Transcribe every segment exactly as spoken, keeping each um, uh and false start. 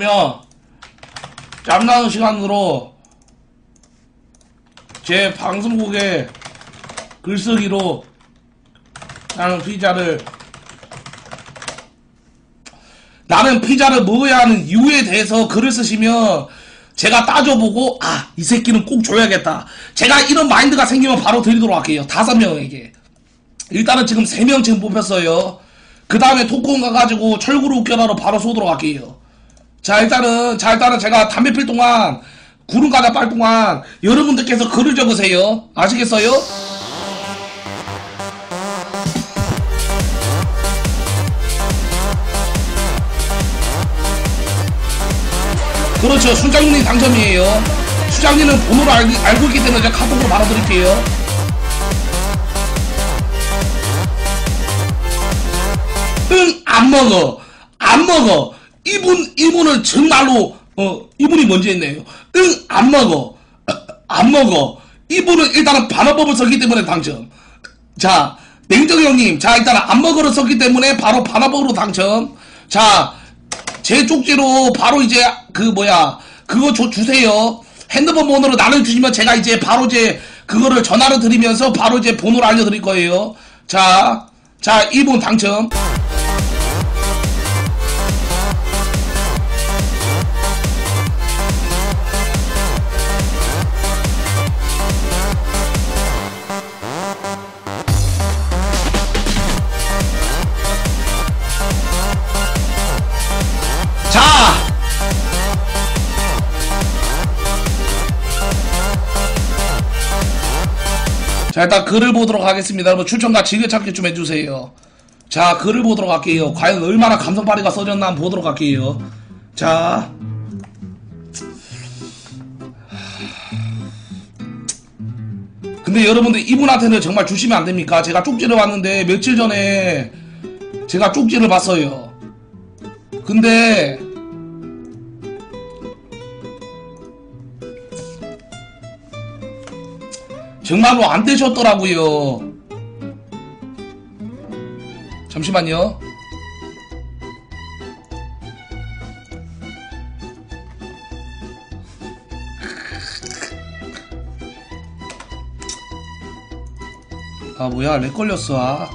그러면 짬나는 시간으로 제 방송국에 글쓰기로 나는 피자를 나는 피자를 먹어야 하는 이유에 대해서 글을 쓰시면 제가 따져보고 아, 이 새끼는 꼭 줘야겠다. 제가 이런 마인드가 생기면 바로 드리도록 할게요. 다섯 명에게. 일단은 지금 세 명 지금 뽑혔어요. 그 다음에 토크온 가가지고 철구를 웃겨라로 바로 쏘도록 할게요. 자 일단은 자 일단은 제가 담배 필 동안 구름 가다 빨 동안 여러분들께서 글을 적으세요. 아시겠어요? 그렇죠. 수장님 당첨이에요. 수장님은 번호를 알, 알고 있기 때문에 제가 카톡으로 바로 드릴게요. 응, 안 먹어. 안 먹어. 이분, 이분은 정말로, 어, 이분이 먼저 했네요. 응, 안 먹어. 안 먹어. 이분은 일단은 반어법을 썼기 때문에 당첨. 자, 냉정이 형님. 자, 일단은 안 먹어를 썼기 때문에 바로 반어법으로 당첨. 자, 제 쪽지로 바로 이제 그 뭐야 그거 줘 주세요. 핸드폰 번호로 나눠주시면 제가 이제 바로 이제 그거를 전화를 드리면서 바로 이제 번호를 알려드릴 거예요. 자, 자 이분 당첨. 자 일단 글을 보도록 하겠습니다. 여러분 추천과 즐겨찾기 좀 해주세요. 자 글을 보도록 할게요. 과연 얼마나 감성파리가 써졌나 한번 보도록 할게요. 자 근데 여러분들 이분한테는 정말 주시면 안됩니까? 제가 쪽지를 봤는데 며칠 전에 제가 쪽지를 봤어요. 근데 정말로 안 되셨더라고요. 잠시만요. 아 뭐야 렉 걸렸어. 아.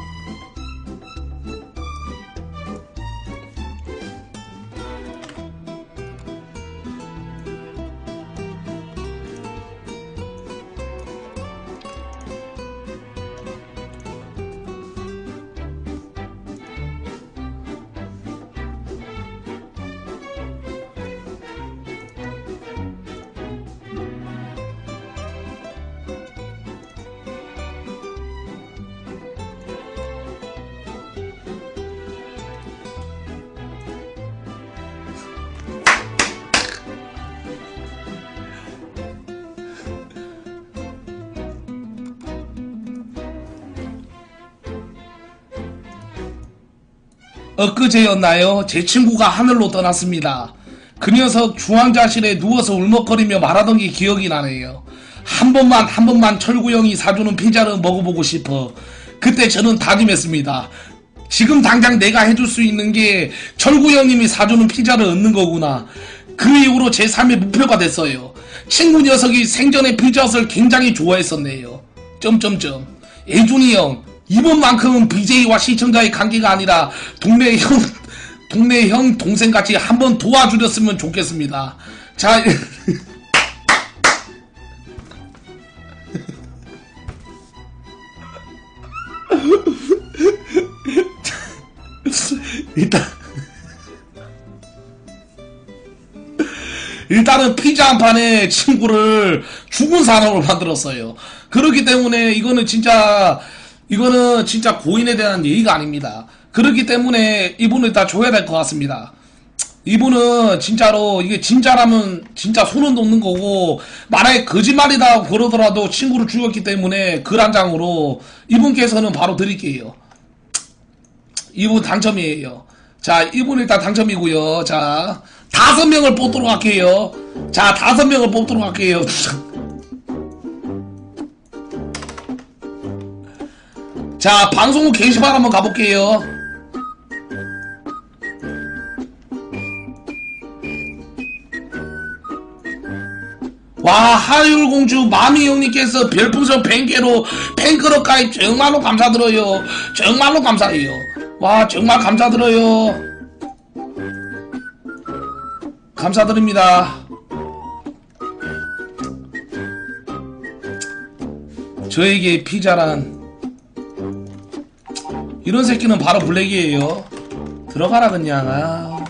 엊그제였나요? 제 친구가 하늘로 떠났습니다. 그 녀석 중환자실에 누워서 울먹거리며 말하던 게 기억이 나네요. 한 번만 한 번만 철구 형이 사주는 피자를 먹어보고 싶어. 그때 저는 다짐했습니다. 지금 당장 내가 해줄 수 있는 게 철구 형님이 사주는 피자를 얻는 거구나. 그 이후로 제 삶의 목표가 됐어요. 친구 녀석이 생전에 피자헛을 굉장히 좋아했었네요. 점점점. 예준이 형 이번만큼은 비제이와 시청자의 관계가 아니라 동네 형, 동네 형, 동생같이 한번 도와주렸으면 좋겠습니다. 자, 일단, 일단은 피자 한 판에 친구를 죽은 사람으로 만들었어요. 그렇기 때문에 이거는 진짜, 이거는 진짜 고인에 대한 예의가 아닙니다. 그렇기 때문에 이분을 일단 줘야 될 것 같습니다. 이분은 진짜로 이게 진짜라면 진짜 손은 놓는 거고 만약에 거짓말이다 그러더라도 친구를 죽였기 때문에 글 한 장으로 이분께서는 바로 드릴게요. 이분 당첨이에요. 자 이분 일단 당첨이고요. 자 다섯 명을 뽑도록 할게요. 자 다섯 명을 뽑도록 할게요. 자 방송국 게시판 한번 가볼게요. 하율공주 마미 형님께서 별풍선 백 개로 팬클럽 가입 정말로 감사드려요. 정말로 감사해요. 와 정말 감사드려요. 감사드립니다. 저에게 피자란 이런 새끼는 바로 블랙이에요. 들어가라 그냥. 아.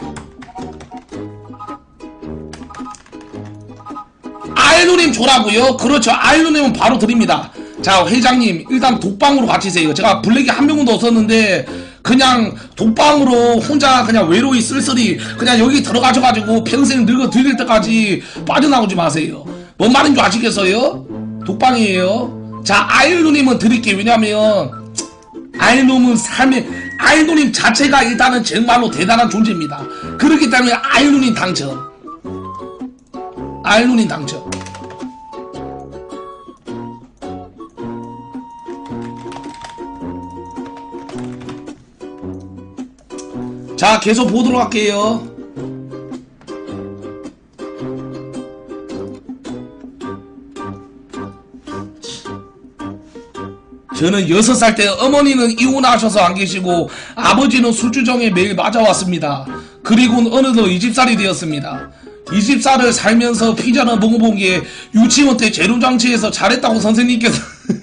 아일누님 줘라고요? 그렇죠. 아일누님은 바로 드립니다. 자 회장님 일단 독방으로 갇히세요. 제가 블랙이 한 명도 없었는데 그냥 독방으로 혼자 그냥 외로이 쓸쓸히 그냥 여기 들어가셔가지고 평생 늙어 들릴 때까지 빠져나오지 마세요. 뭔 말인 줄 아시겠어요? 독방이에요. 자 아일누님은 드릴게요. 왜냐면 아일누님은 삶의 아일누님 자체가 일단은 정말로 대단한 존재입니다. 그렇기 때문에 아일누님 당첨. 아일누님 당첨. 자 계속 보도록 할게요. 저는 여섯 살 때 어머니는 이혼하셔서 안 계시고 아버지는 술주정에 매일 맞아왔습니다. 그리고 어느덧 스무 살이 되었습니다. 스무 살을 살면서 피자를 먹어본 게 유치원 때 재료장치에서 잘했다고 선생님께서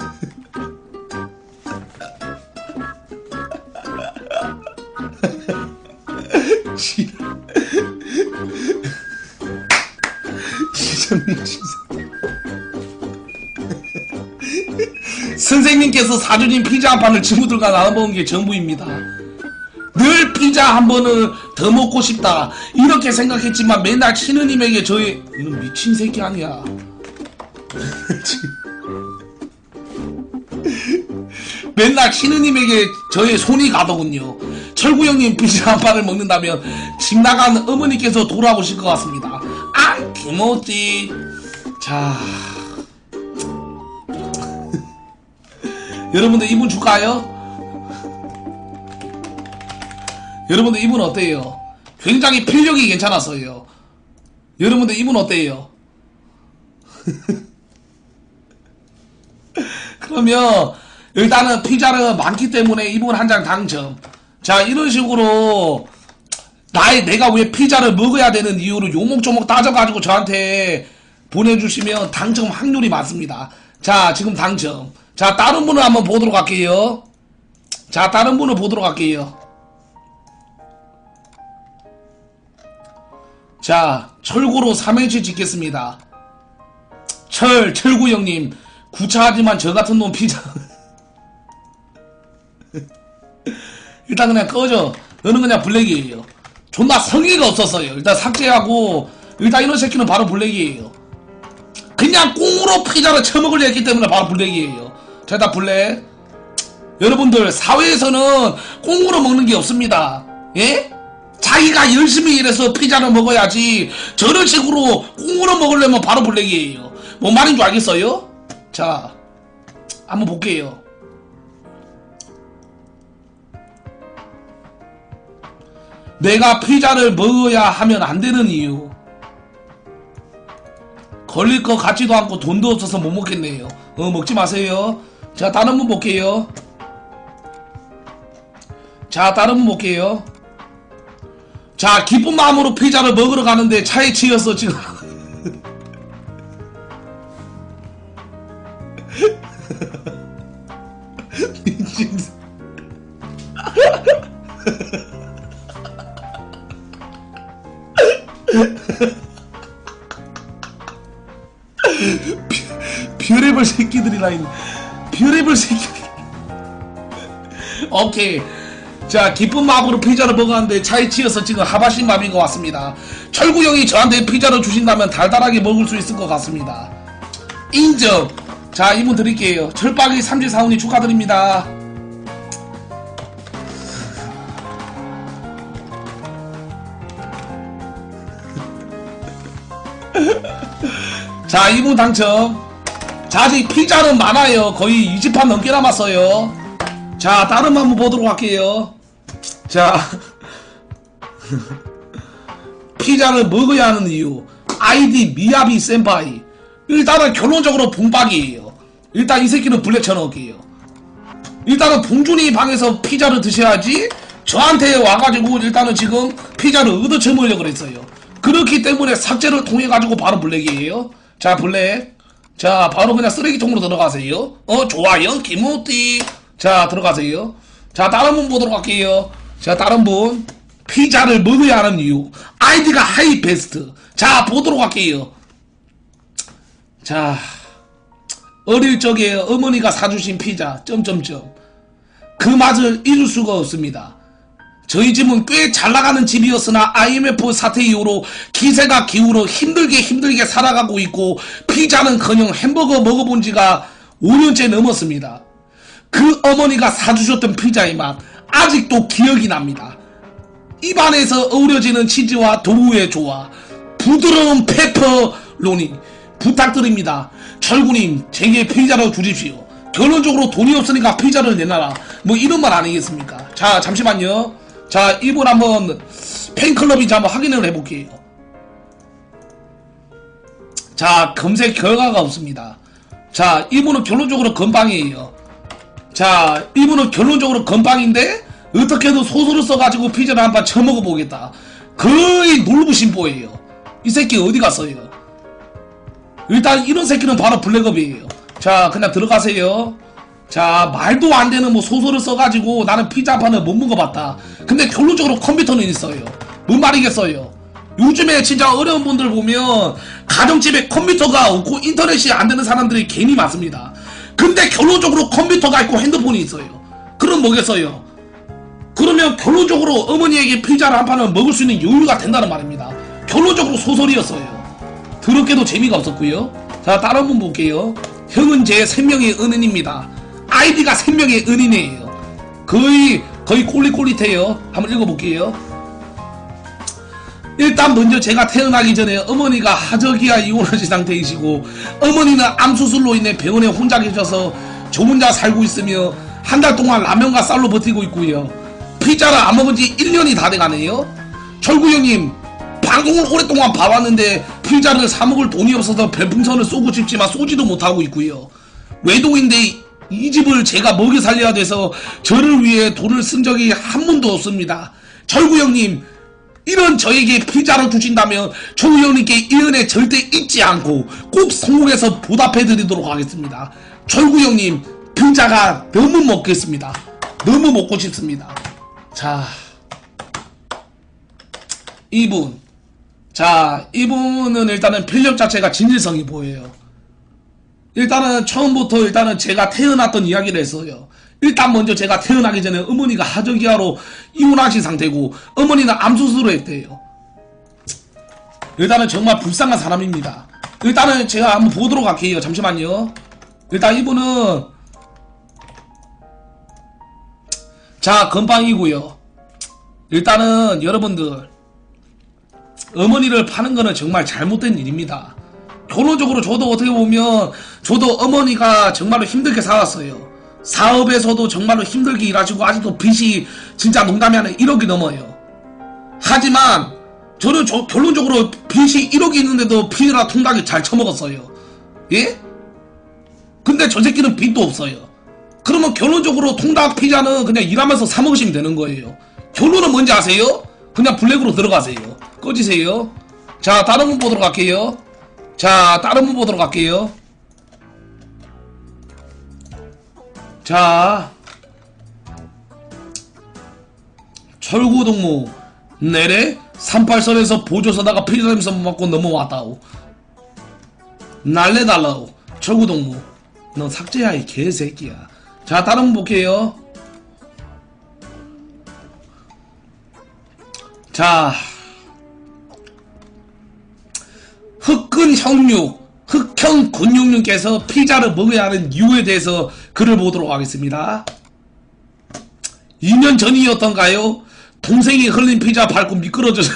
선생님께서 사주신 피자 한 판을 친구들과 나눠먹은 게 전부입니다. 늘 피자 한 번을 더 먹고 싶다 이렇게 생각했지만 맨날 신우님에게 저의 이런 미친 새끼 아니야. 맨날 신우님에게 저의 손이 가더군요. 철구 형님 피자 한 판을 먹는다면 집 나간 어머니께서 돌아오실 것 같습니다. 아 김오지. 자 여러분들 이분 줄까요? 여러분들 이분 어때요? 굉장히 필력이 괜찮았어요. 여러분들 이분 어때요? 그러면 일단은 피자는 많기 때문에 이분 한 장 당첨. 자 이런 식으로 나의 내가 왜 피자를 먹어야 되는 이유를 요목조목 따져가지고 저한테 보내주시면 당첨 확률이 많습니다. 자 지금 당첨. 자 다른 분을 한번 보도록 할게요. 자 다른 분을 보도록 할게요. 자 철구로 삼행시 짓겠습니다. 철 철구 형님 구차하지만 저같은 놈 피자 일단 그냥 꺼져. 너는 그냥 블랙이에요. 존나 성의가 없었어요. 일단 삭제하고 일단 이런 새끼는 바로 블랙이에요. 그냥 꽁으로 피자를 처먹으려 했기 때문에 바로 블랙이에요. 자 일단 블랙. 여러분들 사회에서는 꽁으로 먹는 게 없습니다. 예? 자기가 열심히 일해서 피자를 먹어야지 저런 식으로 꽁으로 먹으려면 바로 블랙이에요. 뭔 말인 줄 알겠어요? 자 한번 볼게요. 내가 피자를 먹어야 하면 안 되는 이유. 걸릴 것 같지도 않고 돈도 없어서 못 먹겠네요. 어 먹지 마세요. 자 다른 분 볼게요. 자 다른 분 볼게요. 자 기쁜 마음으로 피자를 먹으러 가는데 차에 치여서 지금 미친 뷰레블 새끼들이라 있네. 뷰레블 새끼들. 오케이. 자 기쁜 마음으로 피자를 먹었는데 차에 치여서 지금 하바신 맘인 것 같습니다. 철구 형이 저한테 피자를 주신다면 달달하게 먹을 수 있을 것 같습니다. 인정. 자 이분 드릴게요. 철박이 삼십사원이 축하드립니다. 자 이분 당첨. 자 아직 피자는 많아요. 거의 이십 판 넘게 남았어요. 자 다른 분 한번 보도록 할게요. 자 피자를 먹어야 하는 이유. 아이디 미야비 센파이. 일단은 결론적으로 봉박이에요. 일단 이 새끼는 블랙 천억이에요. 일단은 봉준이 방에서 피자를 드셔야지 저한테 와가지고 일단은 지금 피자를 얻어쳐먹으려고 그랬어요. 그렇기 때문에 삭제를 통해가지고 바로 블랙이에요. 자, 블랙. 자, 바로 그냥 쓰레기통으로 들어가세요. 어, 좋아요. 김우띠. 자, 들어가세요. 자, 다른 분 보도록 할게요. 자, 다른 분. 피자를 먹어야 하는 이유. 아이디가 하이베스트. 자, 보도록 할게요. 자, 어릴 적에 어머니가 사주신 피자. 점점점. 그 맛을 잊을 수가 없습니다. 저희 집은 꽤 잘나가는 집이었으나 아이엠에프 사태 이후로 기세가 기울어 힘들게 힘들게 살아가고 있고 피자는커녕 햄버거 먹어본 지가 오 년째 넘었습니다. 그 어머니가 사주셨던 피자의 맛 아직도 기억이 납니다. 입안에서 어우러지는 치즈와 도우의 조화, 부드러운 페퍼로니 부탁드립니다. 철구님 제게 피자를 주십시오. 결론적으로 돈이 없으니까 피자를 내놔라. 뭐 이런 말 아니겠습니까? 자, 잠시만요. 자, 이분 한번 팬클럽인지 한번 확인을 해볼게요. 자, 검색 결과가 없습니다. 자, 이분은 결론적으로 건빵이에요. 자, 이분은 결론적으로 건빵인데 어떻게든 소설을 써가지고 피자를 한번 처먹어 보겠다. 거의 놀부심보예요. 이 새끼 어디 갔어요? 일단 이런 새끼는 바로 블랙업이에요. 자, 그냥 들어가세요. 자, 말도 안 되는 뭐 소설을 써가지고 나는 피자 한 판을 못 먹어봤다. 근데 결론적으로 컴퓨터는 있어요. 뭔 말이겠어요? 요즘에 진짜 어려운 분들 보면 가정집에 컴퓨터가 없고 인터넷이 안 되는 사람들이 괜히 많습니다. 근데 결론적으로 컴퓨터가 있고 핸드폰이 있어요. 그럼 뭐겠어요? 그러면 결론적으로 어머니에게 피자를 한 판을 먹을 수 있는 여유가 된다는 말입니다. 결론적으로 소설이었어요. 더럽게도 재미가 없었고요. 자, 다른 분 볼게요. 형은 제 생명의 은인입니다. 아이디가 생명의 은인이에요. 거의 거의 꼴릿꼴릿해요. 한번 읽어볼게요. 일단 먼저 제가 태어나기 전에 어머니가 하저기야 이혼하신 상태이시고 어머니는 암수술로 인해 병원에 혼자 계셔서 저 혼자 살고 있으며 한 달 동안 라면과 쌀로 버티고 있고요. 피자를 안 먹은 지 일 년이 다 돼가네요. 철구 형님, 방송을 오랫동안 봐왔는데 피자를 사 먹을 돈이 없어서 별풍선을 쏘고 싶지만 쏘지도 못하고 있고요. 외동인데 이 집을 제가 먹여 살려야 돼서 저를 위해 돈을 쓴 적이 한 번도 없습니다. 철구 형님, 이런 저에게 피자를 주신다면 철구 형님께 이 은혜 절대 잊지 않고 꼭 성공해서 보답해드리도록 하겠습니다. 철구 형님, 피자가 너무 먹겠습니다. 너무 먹고 싶습니다. 자, 이분. 자, 이분은 일단은 필력 자체가 진실성이 보여요. 일단은 처음부터 일단은 제가 태어났던 이야기를 했어요. 일단 먼저 제가 태어나기 전에 어머니가 하저기야로 이혼하신 상태고 어머니는 암수술을 했대요. 일단은 정말 불쌍한 사람입니다. 일단은 제가 한번 보도록 할게요. 잠시만요. 일단 이분은 자, 건빵이고요. 일단은 여러분들 어머니를 파는 거는 정말 잘못된 일입니다. 결론적으로 저도 어떻게 보면 저도 어머니가 정말로 힘들게 살았어요. 사업에서도 정말로 힘들게 일하시고 아직도 빚이 진짜 농담이 아니라 일억이 넘어요. 하지만 저는 저 결론적으로 빚이 일억이 있는데도 피자 통닭이 잘 처먹었어요. 예? 근데 저 새끼는 빚도 없어요. 그러면 결론적으로 통닭 피자는 그냥 일하면서 사 먹으시면 되는 거예요. 결론은 뭔지 아세요? 그냥 블랙으로 들어가세요. 꺼지세요. 자, 다른 분 보도록 할게요. 자, 다른 분 보도록 할게요. 자, 철구동무 내래 삼팔선에서 보조서다가 피자점에서 맞고 넘어왔다오. 날래달라오. 철구동무 너 삭제야 이 개새끼야. 자, 다른 분 볼게요. 자, 흑근 형육, 흑형 근육님께서 피자를 먹어야 하는 이유에 대해서 글을 보도록 하겠습니다. 이 년 전이었던가요? 동생이 흘린 피자 밟고 미끄러져서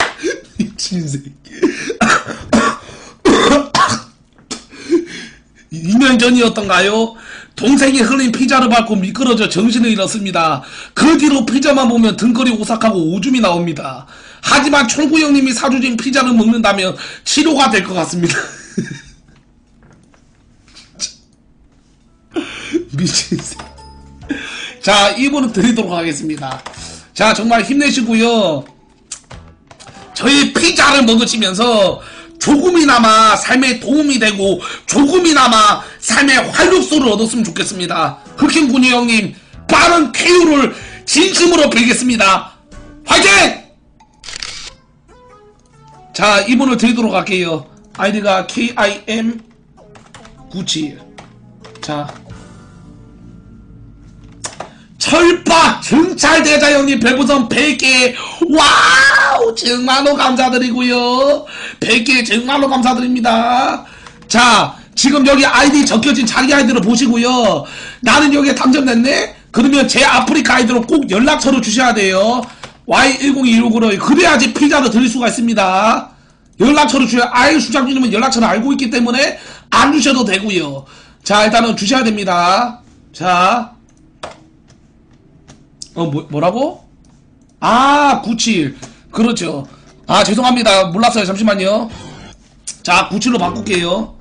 미친 새끼. 이 년 전이었던가요? 동생이 흘린 피자를 밟고 미끄러져 정신을 잃었습니다. 그 뒤로 피자만 보면 등골이 오싹하고 오줌이 나옵니다. 하지만 철구 형님이 사주신 피자를 먹는다면 치료가 될 것 같습니다. 미친 새. 자, 이분은 드리도록 하겠습니다. 자, 정말 힘내시고요. 저희 피자를 먹으시면서 조금이나마 삶에 도움이 되고 조금이나마 삶의 활력소를 얻었으면 좋겠습니다. 흑행군이 형님 빠른 쾌유를 진심으로 빌겠습니다. 화이팅! 자, 이분을 드리도록 할게요. 아이디가 케이 아이 엠 구십칠. 자, 철파 정찰대자 형님 별풍선 백 개 와우 정말로 감사드리고요. 백 개 정말로 감사드립니다. 자, 지금 여기 아이디 적혀진 자기 아이디를 보시고요. 나는 여기에 당첨됐네? 그러면 제 아프리카 아이디로 꼭 연락처를 주셔야 돼요. 와이 일공이육으로 그래야지 피자를 드릴 수가 있습니다. 연락처를 주셔야, 아이 수장님은 연락처를 알고 있기 때문에 안 주셔도 되고요. 자, 일단은 주셔야 됩니다. 자, 어, 뭐, 뭐라고? 아, 구십칠. 그렇죠. 아, 죄송합니다. 몰랐어요. 잠시만요. 자, 구십칠로 바꿀게요.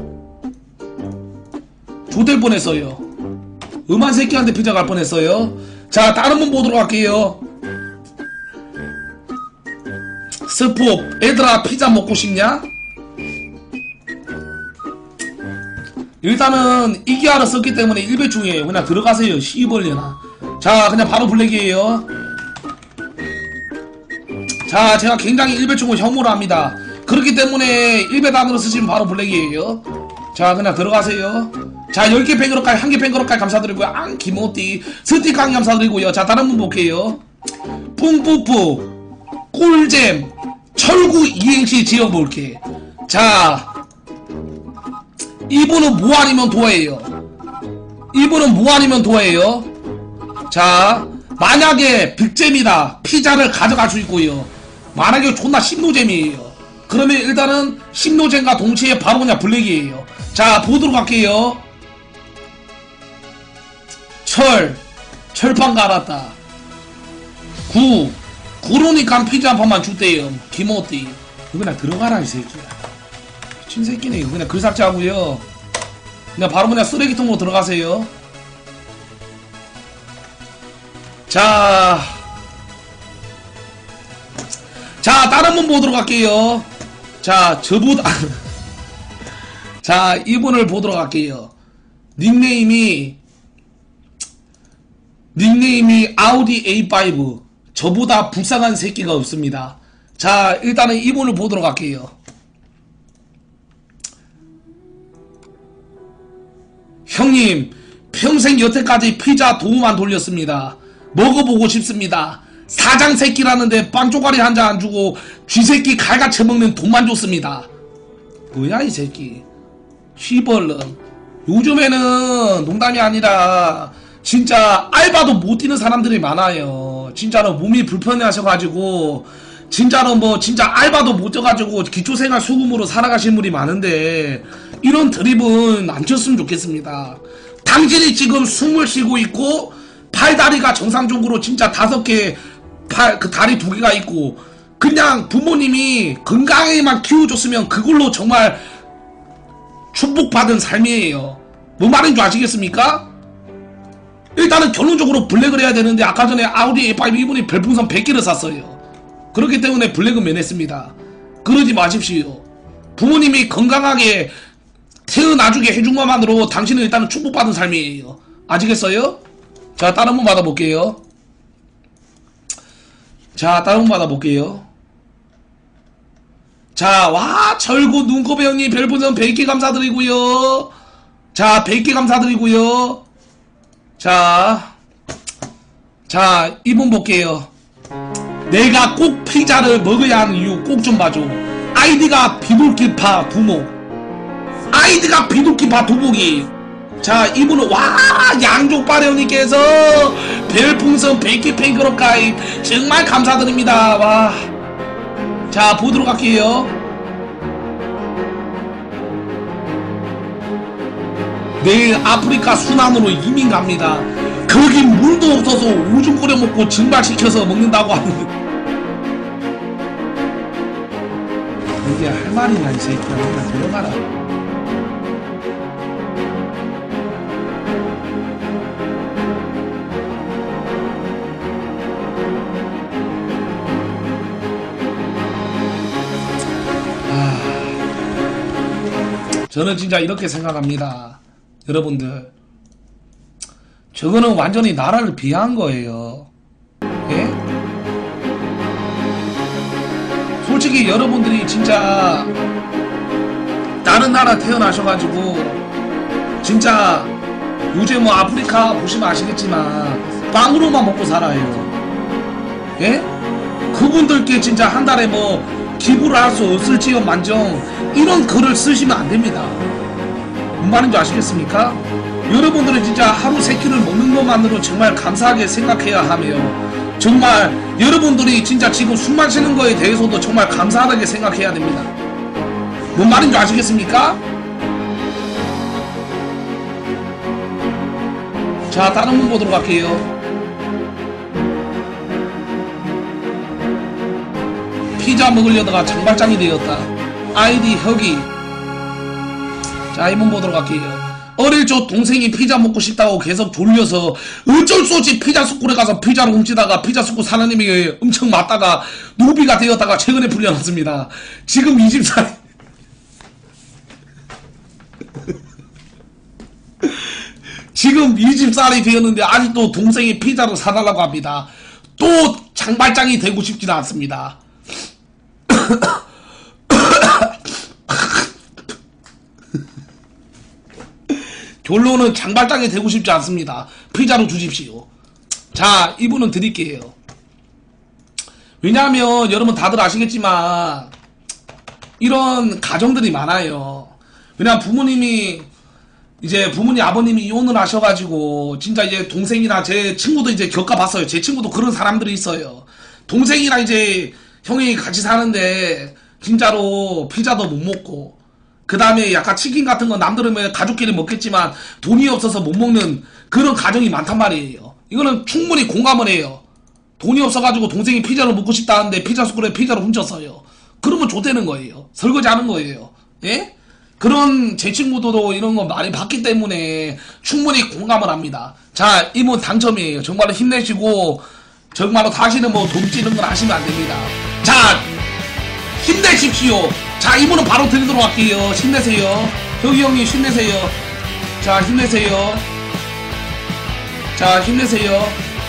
조될 뻔했어요. 음한 새끼한테 피자 갈 뻔했어요. 자, 다른 분 보도록 할게요. 스포, 얘들아, 피자 먹고 싶냐? 일단은 이기아를 썼기 때문에 일배충이에요. 그냥 들어가세요. 씨벌려나. 자, 그냥 바로 블랙이에요. 자, 제가 굉장히 일배충을 혐오를 합니다. 그렇기 때문에 일배단으로 쓰시면 바로 블랙이에요. 자, 그냥 들어가세요. 자, 열 개 팬그룹까지, 한 개 팬그룹까지 감사드리고요. 앙, 김호띠, 스티커 감사드리고요. 자, 다른 분 볼게요. 뿡뿌뿌, 꿀잼, 철구 이행시 지어볼게. 자, 이분은 뭐 아니면 도예요. 이분은 뭐 아니면 도예요. 자, 만약에 빅잼이다 피자를 가져갈 수 있고요. 만약에 존나 심노잼이에요. 그러면 일단은 심노잼과 동시에 바로 그냥 블랙이에요. 자, 보도록 할게요. 철, 철판 갈았다. 구, 구로니까 피자 한 판만 주대요. 김호띠. 이거 그냥 들어가라 이 새끼야. 미친 새끼네. 이거 그냥 글 삭제하고요. 그냥 바로 그냥 쓰레기통으로 들어가세요. 자, 자, 다른 분 보도록 할게요. 자, 저보다 자, 이분을 보도록 할게요. 닉네임이 닉네임이 아우디 에이 파이브. 저보다 불쌍한 새끼가 없습니다. 자, 일단은 이분을 보도록 할게요. 형님, 평생 여태까지 피자 도우만 돌렸습니다. 먹어보고 싶습니다. 사장 새끼라는데 빵 쪼가리 한 잔 안 주고 쥐새끼 갈가쳐 먹는 돈만 줬습니다. 뭐야 이 새끼. 휘벌렁. 요즘에는 농담이 아니라 진짜 알바도 못 뛰는 사람들이 많아요. 진짜로 몸이 불편해 하셔가지고 진짜로 뭐 진짜 알바도 못 쪄가지고 기초생활 수급으로 살아가시는 분이 많은데 이런 드립은 안 쳤으면 좋겠습니다. 당신이 지금 숨을 쉬고 있고 팔다리가 정상적으로 진짜 다섯 개, 팔, 그 다리 두 개가 있고 그냥 부모님이 건강하게만 키워줬으면 그걸로 정말 축복받은 삶이에요. 뭐 말인 줄 아시겠습니까? 일단은 결론적으로 블랙을 해야 되는데 아까 전에 아우디 에이 파이브 이분이 별풍선 백 개를 샀어요. 그렇기 때문에 블랙은 면했습니다. 그러지 마십시오. 부모님이 건강하게 태어나주게 해준 것만으로 당신은 일단은 축복받은 삶이에요. 아시겠어요? 자, 다른 분 받아볼게요. 자, 다른 분 받아볼게요. 자, 와, 철구 눈곱의 형님 별풍선 백 개 감사드리고요. 자, 백 개 감사드리고요. 자, 자, 이분 볼게요. 내가 꼭 피자를 먹어야 하는 이유 꼭 좀 봐줘. 아이디가 비둘기파 두목. 아이디가 비둘기파 두목이. 자, 이분은 와, 양족바리 형님께서 별풍선 백 개 팬클럽 가입 정말 감사드립니다. 와. 자, 보도록 할게요. 내일 아프리카 순환으로 이민 갑니다. 거기 물도 없어서 오줌 끓여 먹고 증발시켜서 먹는다고 하는데 이게 할 말이냐 이 새끼야. 그냥 들어가라. 아, 저는 진짜 이렇게 생각합니다. 여러분들, 저거는 완전히 나라를 비하한 거예요. 예? 솔직히 여러분들이 진짜 다른 나라 태어나셔가지고 진짜 요즘 뭐 아프리카 보시면 아시겠지만 빵으로만 먹고 살아요. 예? 그분들께 진짜 한 달에 뭐 기부를 할 수 없을지요 만정 이런 글을 쓰시면 안 됩니다. 뭔 말인지 아시겠습니까? 여러분들은 진짜 하루 세 끼를 먹는 것만으로 정말 감사하게 생각해야 하며, 정말 여러분들이 진짜 지금 술 마시는 거에 대해서도 정말 감사하게 생각해야 됩니다. 뭔 말인지 아시겠습니까? 자, 다른 분 보도록 할게요. 피자 먹으려다가 장발장이 되었다. 아이디 혁이. 자, 이분 보도록 할게요. 어릴 적 동생이 피자 먹고 싶다고 계속 졸려서 어쩔 수 없이 피자 숯굴에 가서 피자를 훔치다가 피자 숯굴 사장님이 엄청 맞다가 노비가 되었다가 최근에 풀려났습니다. 지금 이십 살 지금 이십 살이 되었는데 아직도 동생이 피자를 사달라고 합니다. 또 장발장이 되고 싶지는 않습니다. 결론은 장발장이 되고 싶지 않습니다. 피자로 주십시오. 자, 이분은 드릴게요. 왜냐하면 여러분 다들 아시겠지만 이런 가정들이 많아요. 왜냐하면 부모님이 이제 부모님 아버님이 이혼을 하셔가지고 진짜 이제 동생이나 제 친구도 이제 겪어봤어요. 제 친구도 그런 사람들이 있어요. 동생이랑 이제 형이 같이 사는데 진짜로 피자도 못 먹고 그 다음에 약간 치킨 같은 거 남들은 가족끼리 먹겠지만 돈이 없어서 못 먹는 그런 가정이 많단 말이에요. 이거는 충분히 공감을 해요. 돈이 없어가지고 동생이 피자를 먹고 싶다 하는데 피자 숟가락에 피자를 훔쳤어요. 그러면 좆되는 거예요. 설거지 하는 거예요. 예? 그런 제 친구도 이런 거 많이 봤기 때문에 충분히 공감을 합니다. 자, 이분 당첨이에요. 정말로 힘내시고 정말로 다시는 뭐 돈 찌는 건 하시면 안 됩니다. 자, 힘내십시오. 자, 이분은 바로 드리도록 할게요. 힘내세요. 혁이 형님 힘내세요. 자, 힘내세요. 자, 힘내세요.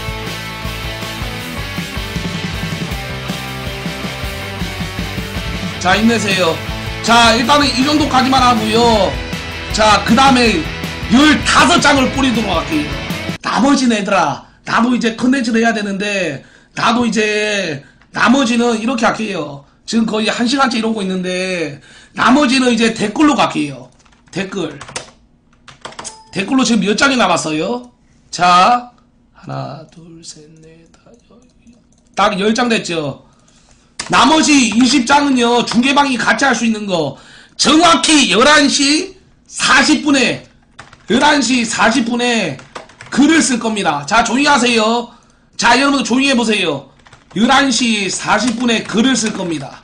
자, 힘내세요. 자, 일단은 이 정도까지만 하고요. 자, 그 다음에 열다섯 장을 뿌리도록 할게요. 나머지는 얘들아, 나도 이제 컨텐츠를 해야 되는데 나도 이제 나머지는 이렇게 할게요. 지금 거의 한 시간째 이러고 있는데 나머지는 이제 댓글로 갈게요. 댓글 댓글로 지금 몇 장이 남았어요? 자, 하나 둘셋넷 딱 열 장 됐죠. 나머지 이십 장은요 중계방이 같이 할 수 있는 거 정확히 열한 시 사십 분에 열한 시 사십 분에 글을 쓸 겁니다. 자, 조용히 하세요. 자, 여러분들 조용히 해보세요. 열한 시 사십 분에 글을 쓸 겁니다.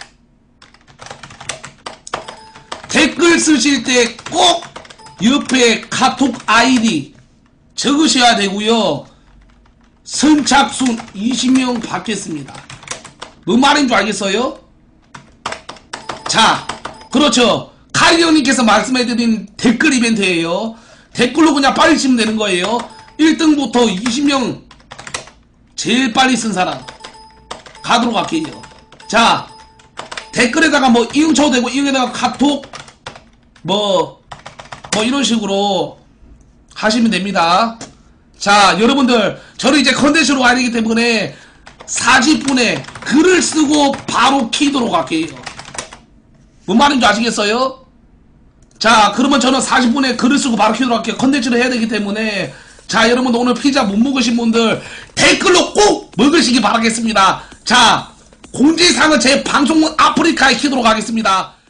댓글 쓰실 때 꼭 옆에 카톡 아이디 적으셔야 되고요. 선착순 이십 명 받겠습니다. 뭔 말인 줄 알겠어요? 자, 그렇죠. 카이 형님께서 말씀해드린 댓글 이벤트예요. 댓글로 그냥 빨리 치면 되는 거예요. 일 등부터 이십 명 제일 빨리 쓴 사람 가도록 할게요. 자, 댓글에다가 뭐 이응 쳐도 되고 이응에다가 카톡 뭐 뭐 이런 식으로 하시면 됩니다. 자, 여러분들 저는 이제 컨텐츠로 와야 되기 때문에 사십 분에 글을 쓰고 바로 키도록 할게요. 뭔 말인지 아시겠어요? 자, 그러면 저는 사십 분에 글을 쓰고 바로 키도록 할게요. 컨텐츠를 해야 되기 때문에. 자, 여러분들 오늘 피자 못 먹으신 분들 댓글로 꼭 먹으시기 바라겠습니다. 자, 공지사항은 제 방송문 아프리카에 키도록 하겠습니다.